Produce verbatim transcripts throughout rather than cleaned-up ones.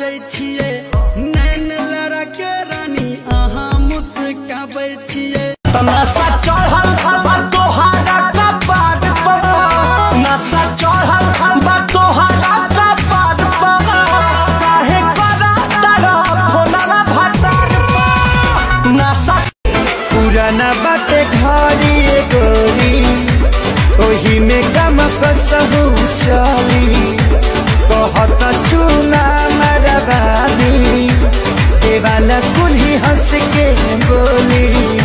छिए नैन लड़ा के रानी आहा मुस्काबै छिए नशा चढ़ल बा तोहारा कपार पर नशा चढ़ल बा तोहारा कपार पर काहे करा तारा फोनला भातार पर नशा पुराना बाटे घड़ी गोरी ओही में गम कसहु चली कहत चूना मरबादी देवाला कुल्ही हंस के बोली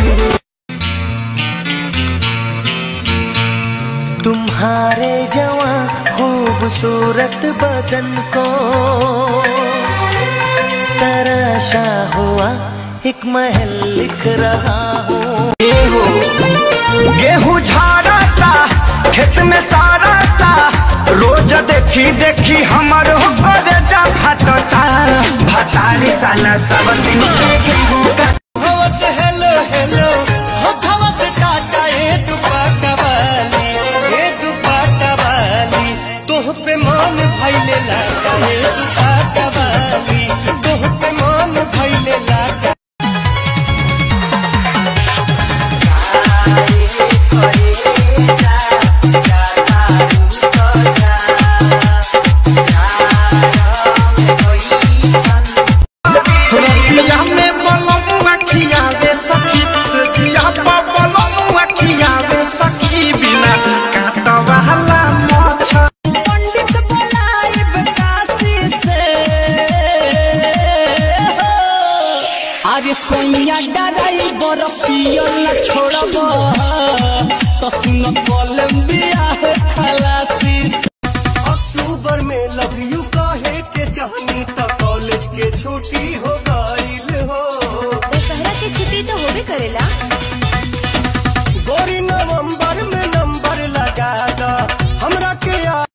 तुम्हारे जवां खूबसूरत बदन को तराशा हुआ एक महल लिख रहा हूँ। गेहूँ झाड़ता खेत में सारता रोज देखी देखी हमर हो करे जा फटता भतारी साला सब दिन के गेहूँ का हवस हेलो हेलो हो हवस टाटा ए दुपट्टा वाली ए दुपट्टा वाली तोह पे मान भइले लाटा ए दुपट्टा वाली तोह पे मान भइले लाटा सोनिया डराई बड़ पियल छोड़ब तो सुन कोलंबिया खलासी अक्टूबर में लव यू कहे के चाहनी तो कॉलेज के छुट्टी हो